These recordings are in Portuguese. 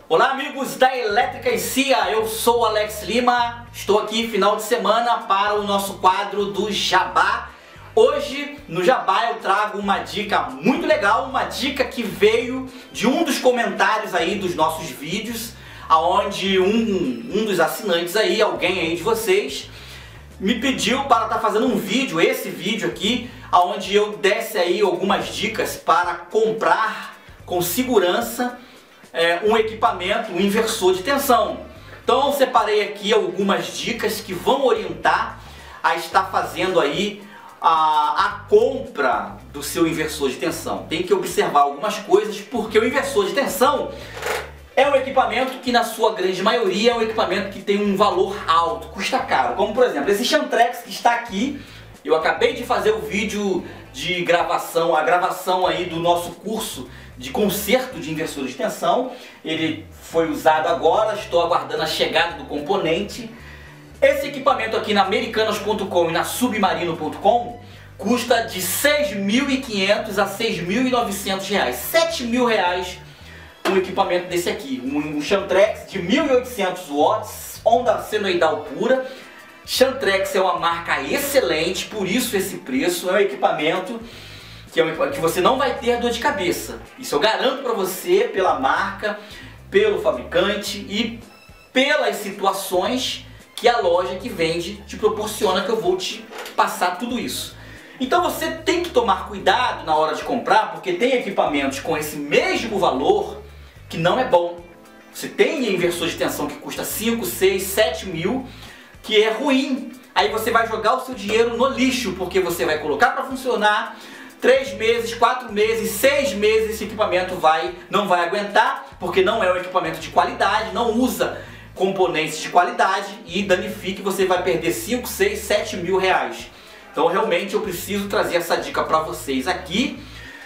Olá amigos da Elétrica e CIA, eu sou o Alex Lima, estou aqui final de semana para o nosso quadro do Jabá. Hoje no Jabá eu trago uma dica muito legal, uma dica que veio de um dos comentários aí dos nossos vídeos, aonde um dos assinantes aí, alguém aí de vocês, me pediu para estar fazendo um vídeo, esse vídeo aqui, aonde eu desse aí algumas dicas para comprar com segurança um equipamento, um inversor de tensão. Então eu separei aqui algumas dicas que vão orientar a estar fazendo aí a compra do seu inversor de tensão. Tem que observar algumas coisas, porque o inversor de tensão é um equipamento que na sua grande maioria é um equipamento que tem um valor alto, custa caro. Como por exemplo, esse Chantrex que está aqui, eu acabei de fazer o vídeo de gravação, a gravação aí do nosso curso de conserto de inversores de tensão. Ele foi usado agora, estou aguardando a chegada do componente. Esse equipamento aqui na Americanas.com e na Submarino.com custa de R$ 6.500 a R$ 6.900, R$ 7.000 um equipamento desse aqui, um Chantrex de 1.800 watts, onda senoidal pura. Chantrex é uma marca excelente, por isso esse preço. É um equipamento que você não vai ter dor de cabeça. Isso eu garanto para você, pela marca, pelo fabricante e pelas situações que a loja que vende te proporciona, que eu vou te passar tudo isso. Então você tem que tomar cuidado na hora de comprar, porque tem equipamentos com esse mesmo valor que não é bom. Você tem inversor de tensão que custa 5, 6, 7 mil, que é ruim. Aí você vai jogar o seu dinheiro no lixo, porque você vai colocar para funcionar 3 meses, 4 meses, 6 meses, esse equipamento não vai aguentar, porque não é um equipamento de qualidade, não usa componentes de qualidade e danifica, e você vai perder 5, 6, 7 mil reais. Então realmente eu preciso trazer essa dica para vocês aqui.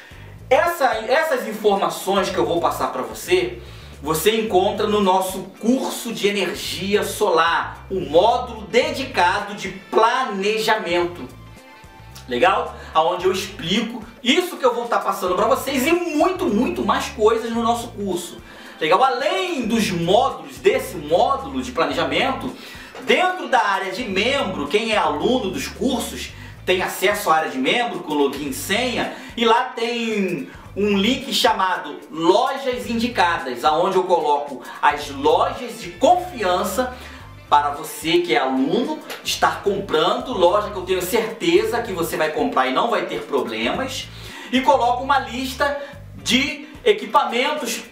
Essas informações que eu vou passar para você encontra no nosso curso de energia solar, um módulo dedicado de planejamento. Legal? Aonde eu explico isso que eu vou estar passando para vocês e muito mais coisas no nosso curso. Legal? Além dos módulos, desse módulo de planejamento, dentro da área de membro, quem é aluno dos cursos tem acesso à área de membro com login e senha, e lá tem um link chamado Lojas Indicadas, aonde eu coloco as lojas de confiança para você que é aluno estar comprando, loja que eu tenho certeza que você vai comprar e não vai ter problemas, e coloco uma lista de equipamentos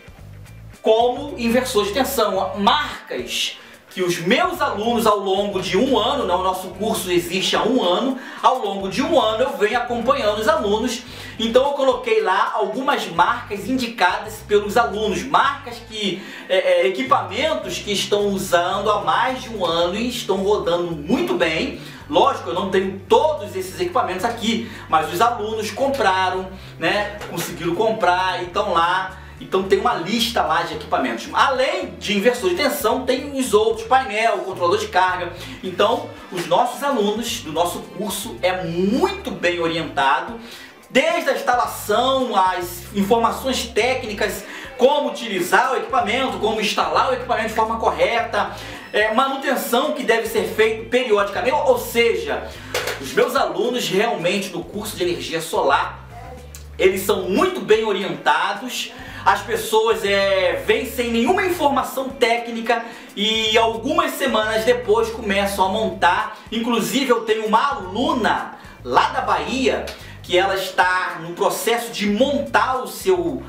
como inversor de tensão, marcas que os meus alunos ao longo de um ano, o nosso curso existe há um ano, ao longo de um ano eu venho acompanhando os alunos. Então eu coloquei lá algumas marcas indicadas pelos alunos, marcas que, equipamentos que estão usando há mais de um ano e estão rodando muito bem. Lógico, eu não tenho todos esses equipamentos aqui, mas os alunos compraram, né, conseguiram comprar e estão lá. Então tem uma lista lá de equipamentos. Além de inversor de tensão, tem os outros, painel, controlador de carga. Então os nossos alunos do nosso curso é muito bem orientado, desde a instalação, as informações técnicas, como utilizar o equipamento, como instalar o equipamento de forma correta, manutenção que deve ser feita periodicamente. Ou seja, os meus alunos realmente do curso de energia solar, eles são muito bem orientados. As pessoas vêm sem nenhuma informação técnica e algumas semanas depois começam a montar. Inclusive eu tenho uma aluna lá da Bahia que ela está no processo de montar o seu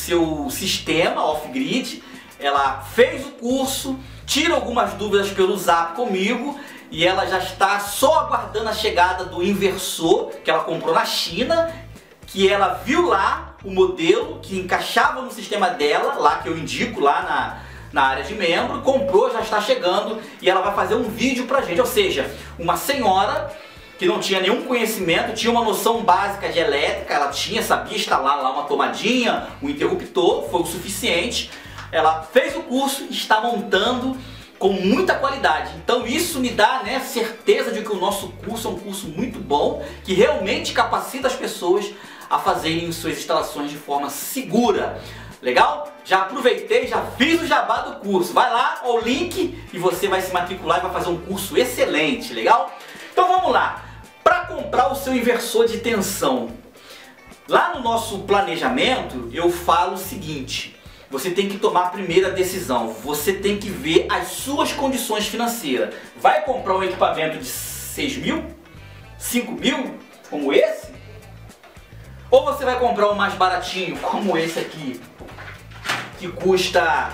sistema off-grid. Ela fez o curso, tira algumas dúvidas pelo Zap comigo e ela já está só aguardando a chegada do inversor que ela comprou na China, que ela viu lá o modelo que encaixava no sistema dela, lá que eu indico lá na área de membro, comprou, já está chegando e ela vai fazer um vídeo pra gente. Ou seja, uma senhora que não tinha nenhum conhecimento, tinha uma noção básica de elétrica, ela sabia instalar lá uma tomadinha, um interruptor, foi o suficiente. Ela fez o curso e está montando com muita qualidade. Então isso me dá, né, certeza de que o nosso curso é um curso muito bom, que realmente capacita as pessoas a fazerem suas instalações de forma segura. Legal? Já aproveitei, já fiz o jabá do curso. Vai lá, ó, o link, e você vai se matricular e vai fazer um curso excelente, legal? Então vamos lá. Para comprar o seu inversor de tensão, lá no nosso planejamento eu falo o seguinte: você tem que tomar a primeira decisão. Você tem que ver as suas condições financeiras. Vai comprar um equipamento de 6 mil? 5 mil? Como esse? Ou você vai comprar um mais baratinho, como esse aqui, que custa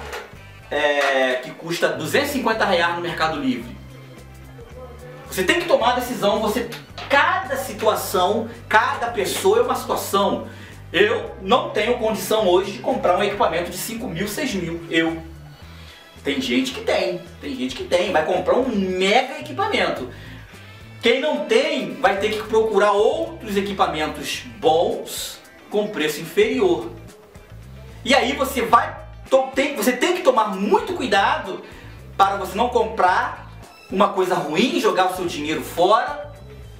R$250 no Mercado Livre? Você tem que tomar a decisão. Cada situação, cada pessoa é uma situação. Eu não tenho condição hoje de comprar um equipamento de 5 mil, 6 mil. Tem gente que tem, vai comprar um mega equipamento. Quem não tem vai ter que procurar outros equipamentos bons com preço inferior. E aí você tem que tomar muito cuidado para você não comprar uma coisa ruim, jogar o seu dinheiro fora.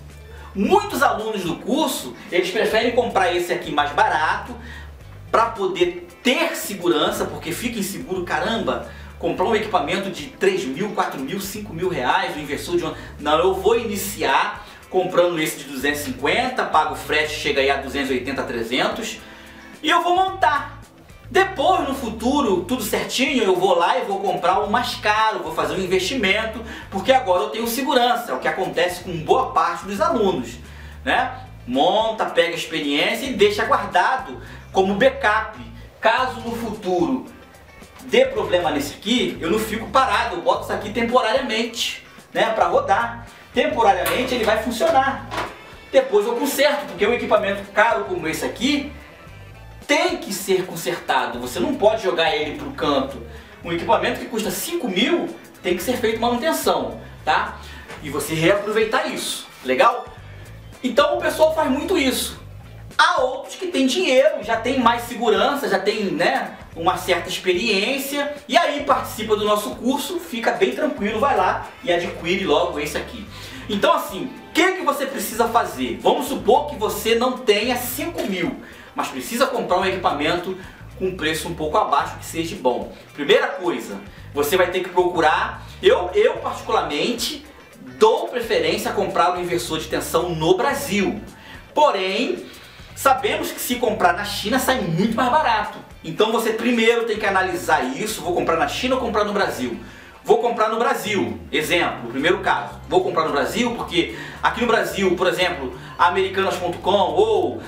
Muitos alunos do curso, eles preferem comprar esse aqui mais barato para poder ter segurança, porque fica inseguro, caramba, comprar um equipamento de 3 mil, 4 mil, 5 mil reais, um inversor de... Não, eu vou iniciar comprando esse de 250, pago o frete, chega aí a 280, 300, e eu vou montar. Depois, no futuro, tudo certinho, eu vou lá e vou comprar o mais caro, vou fazer um investimento, porque agora eu tenho segurança. É o que acontece com boa parte dos alunos, né? Monta, pega a experiência e deixa guardado como backup. Caso no futuro dê problema nesse aqui, eu não fico parado, eu boto isso aqui temporariamente, né, para rodar. Temporariamente ele vai funcionar. Depois eu conserto, porque um equipamento caro como esse aqui tem que ser consertado. Você não pode jogar ele para o canto. Um equipamento que custa 5 mil tem que ser feito manutenção, tá? E você reaproveitar isso, legal? Então o pessoal faz muito isso. Há outros que têm dinheiro, já tem mais segurança, já tem, né, uma certa experiência, e aí participa do nosso curso, fica bem tranquilo, vai lá e adquire logo esse aqui. Então assim, o que você precisa fazer? Vamos supor que você não tenha 5 mil, mas precisa comprar um equipamento com preço um pouco abaixo que seja bom. Primeira coisa, você vai ter que procurar, eu particularmente dou preferência a comprar um inversor de tensão no Brasil. Porém, sabemos que se comprar na China sai muito mais barato. Então você primeiro tem que analisar isso, vou comprar na China ou comprar no Brasil? Vou comprar no Brasil, exemplo, primeiro caso, vou comprar no Brasil porque aqui no Brasil, por exemplo, a Americanas.com ou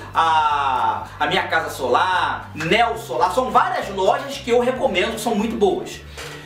a Minha Casa Solar, Neo Solar, são várias lojas que eu recomendo, que são muito boas.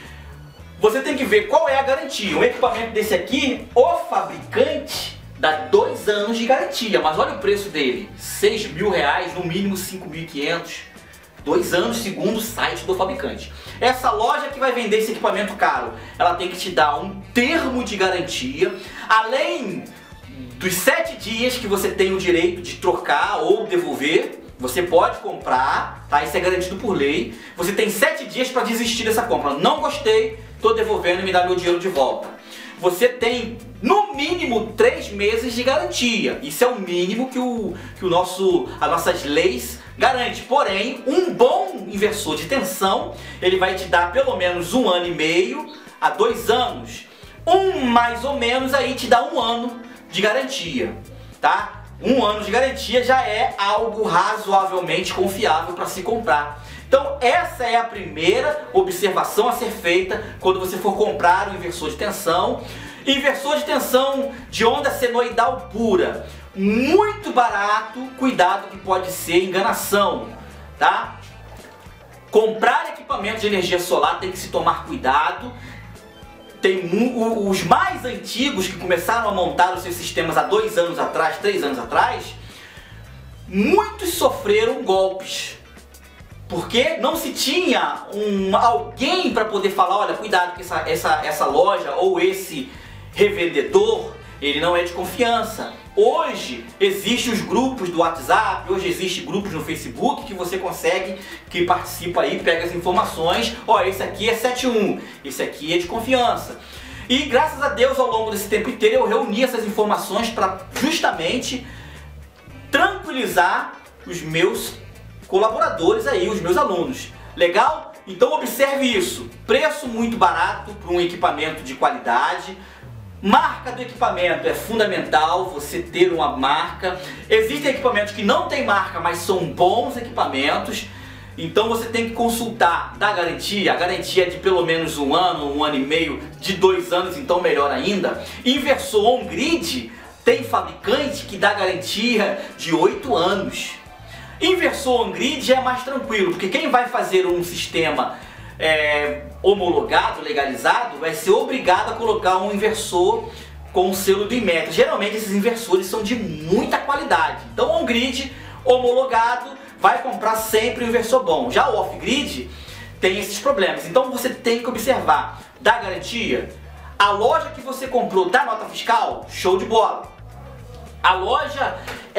Você tem que ver qual é a garantia. Um equipamento desse aqui, o fabricante dá 2 anos de garantia, mas olha o preço dele, 6 mil reais, no mínimo 5.500. 2 anos segundo o site do fabricante. Essa loja que vai vender esse equipamento caro, ela tem que te dar um termo de garantia, além dos 7 dias que você tem o direito de trocar ou devolver. Você pode comprar, tá? Isso é garantido por lei. Você tem 7 dias para desistir dessa compra. Não gostei, estou devolvendo e me dá meu dinheiro de volta. Você tem no mínimo 3 meses de garantia. Isso é o mínimo que as nossas leis garante. Porém, um bom inversor de tensão, ele vai te dar pelo menos 1 ano e meio a 2 anos. Mais ou menos aí te dá 1 ano de garantia, tá? 1 ano de garantia já é algo razoavelmente confiável para se comprar. Então essa é a primeira observação a ser feita quando você for comprar um inversor de tensão. Inversor de tensão de onda senoidal pura, muito barato, cuidado que pode ser enganação, tá? Comprar equipamento de energia solar tem que se tomar cuidado. Tem os mais antigos que começaram a montar os seus sistemas há 2 anos atrás, 3 anos atrás, muitos sofreram golpes. Porque não se tinha alguém para poder falar, olha, cuidado que essa loja ou esse revendedor, ele não é de confiança. Hoje existem os grupos do WhatsApp, hoje existem grupos no Facebook que você consegue, que participa aí, pega as informações, ó, esse aqui é 71, esse aqui é de confiança. E graças a Deus ao longo desse tempo inteiro eu reuni essas informações para justamente tranquilizar os meus colaboradores aí, os meus alunos. Legal? Então observe isso. Preço muito barato para um equipamento de qualidade. Marca do equipamento é fundamental, você ter uma marca. Existem equipamentos que não tem marca, mas são bons equipamentos. Então você tem que consultar da garantia. A garantia é de pelo menos um ano e meio, de 2 anos, então melhor ainda. Inversor on-grid tem fabricante que dá garantia de 8 anos. Inversor on-grid já é mais tranquilo, porque quem vai fazer um sistema homologado, legalizado, vai ser obrigado a colocar um inversor com o selo do Inmetro. Geralmente esses inversores são de muita qualidade. Então on-grid homologado vai comprar sempre um inversor bom. Já o off-grid tem esses problemas. Então você tem que observar da garantia. A loja que você comprou dá nota fiscal? Show de bola. A loja,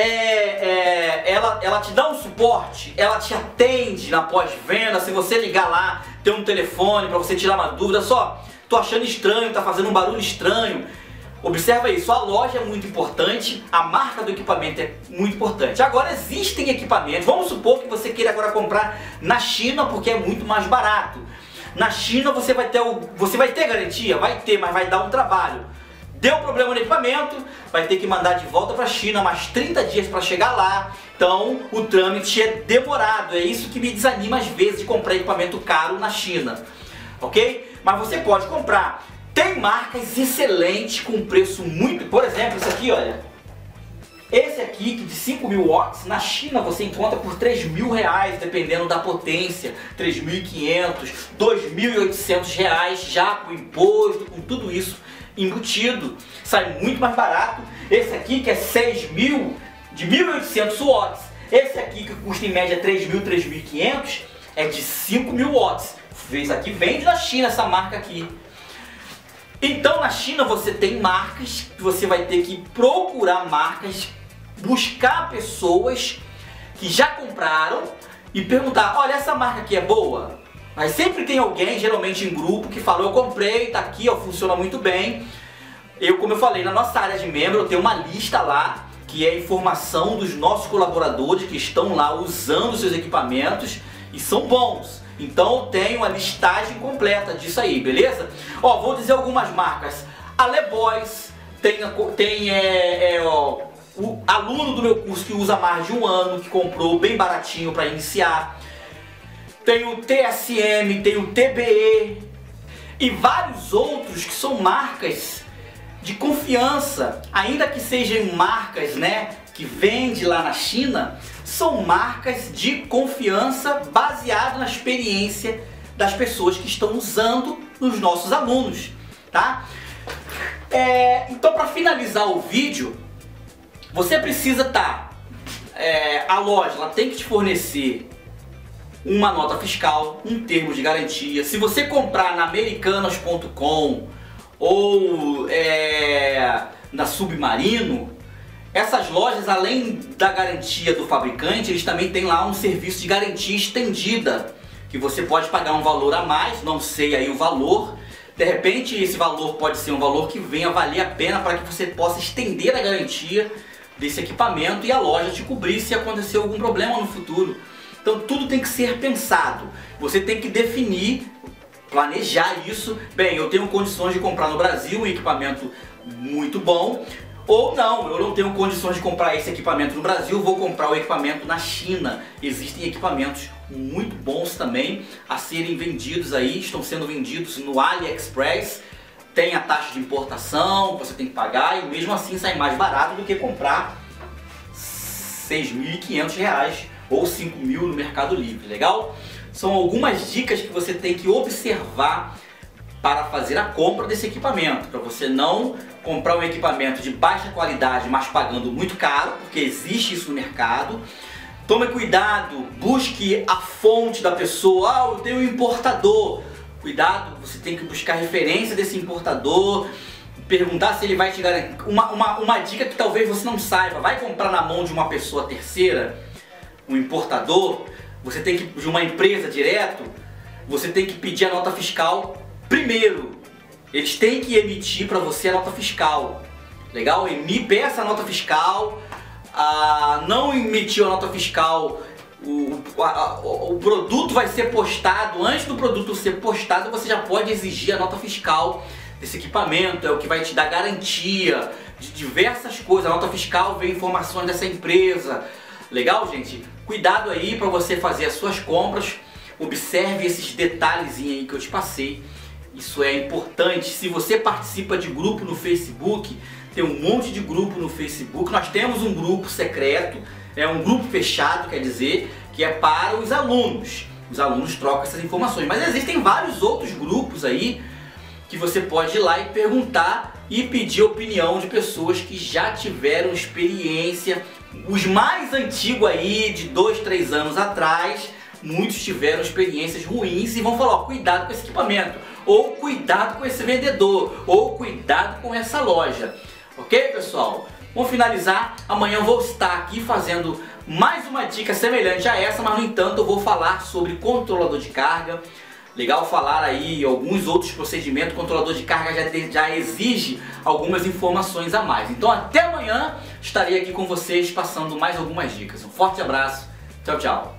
ela te dá um suporte, ela te atende na pós-venda. Se você ligar lá, tem um telefone para você tirar uma dúvida. Só, tô achando estranho, tá fazendo um barulho estranho. Observa isso, a loja é muito importante, a marca do equipamento é muito importante. Agora existem equipamentos, vamos supor que você queira agora comprar na China porque é muito mais barato. Na China você vai ter garantia? Vai ter, mas vai dar um trabalho. Deu problema no equipamento, vai ter que mandar de volta para a China, mais 30 dias para chegar lá. Então o trâmite é demorado, é isso que me desanima às vezes de comprar equipamento caro na China, ok? Mas você pode comprar. Tem marcas excelentes com preço muito... Por exemplo, isso aqui, olha. Esse aqui de 5.000 watts, na China você encontra por R$3.000, dependendo da potência. R$3.500, R$2.800 já com imposto, com tudo isso embutido. Sai muito mais barato. Esse aqui que é 6.000, de 1.800 watts. Esse aqui que custa em média 3.000, 3.500, é de 5.000 watts. Isso aqui vende da China, essa marca aqui. Então na China você tem marcas que você vai ter que procurar marcas, buscar pessoas que já compraram e perguntar, olha, essa marca aqui é boa? Mas sempre tem alguém, geralmente em grupo, que fala, eu comprei, tá aqui, ó, funciona muito bem. Como eu falei, na nossa área de membro eu tenho uma lista lá, que é a informação dos nossos colaboradores que estão lá usando os seus equipamentos e são bons. Então eu tenho a listagem completa disso aí, beleza? Ó, vou dizer algumas marcas. A LeBoys, o aluno do meu curso que usa mais de 1 ano, que comprou bem baratinho para iniciar. Tem o TSM, tem o TBE e vários outros que são marcas de confiança, ainda que sejam marcas, né, que vende lá na China, são marcas de confiança baseadas na experiência das pessoas que estão usando nos nossos alunos, tá? Então, para finalizar o vídeo, você precisa a loja ela tem que te fornecer uma nota fiscal, um termo de garantia. Se você comprar na Americanas.com ou na Submarino, essas lojas, além da garantia do fabricante, eles também têm lá um serviço de garantia estendida, que você pode pagar um valor a mais, não sei aí o valor. De repente esse valor pode ser um valor que venha valer a pena para que você possa estender a garantia desse equipamento e a loja te cobrir se acontecer algum problema no futuro. Então tudo tem que ser pensado, você tem que definir, planejar isso. Bem, eu tenho condições de comprar no Brasil um equipamento muito bom, ou não, eu não tenho condições de comprar esse equipamento no Brasil, vou comprar o equipamento na China. Existem equipamentos muito bons também a serem vendidos aí, estão sendo vendidos no AliExpress. Tem a taxa de importação, você tem que pagar e mesmo assim sai mais barato do que comprar R$6.500 ou 5.000 no Mercado Livre, legal? São algumas dicas que você tem que observar para fazer a compra desse equipamento, para você não comprar um equipamento de baixa qualidade, mas pagando muito caro, porque existe isso no mercado. Tome cuidado, busque a fonte da pessoa. Eu tenho um importador. Cuidado, você tem que buscar referência desse importador, perguntar se ele vai te garantir. Uma dica que talvez você não saiba, vai comprar na mão de uma pessoa terceira, um importador, você tem que, de uma empresa direto, você tem que pedir a nota fiscal primeiro. Eles têm que emitir para você a nota fiscal, legal? Peça a nota fiscal. Não emitiu a nota fiscal, o produto vai ser postado, antes do produto ser postado, você já pode exigir a nota fiscal desse equipamento, é o que vai te dar garantia de diversas coisas. A nota fiscal vê informações dessa empresa. Legal, gente? Cuidado aí para você fazer as suas compras, observe esses detalhezinhos aí que eu te passei. Isso é importante. Se você participa de grupo no Facebook, tem um monte de grupo no Facebook. Nós temos um grupo secreto, é um grupo fechado, quer dizer, que é para os alunos. Os alunos trocam essas informações. Mas existem vários outros grupos aí que você pode ir lá e perguntar e pedir opinião de pessoas que já tiveram experiência. Os mais antigos aí, de 2, 3 anos atrás, muitos tiveram experiências ruins e vão falar, ó, cuidado com esse equipamento, ou cuidado com esse vendedor, ou cuidado com essa loja. Ok, pessoal? Vamos finalizar. Amanhã eu vou estar aqui fazendo mais uma dica semelhante a essa, mas no entanto eu vou falar sobre controlador de carga. Legal falar aí alguns outros procedimentos. O controlador de carga já exige algumas informações a mais. Então até amanhã estarei aqui com vocês passando mais algumas dicas. Um forte abraço. Tchau, tchau.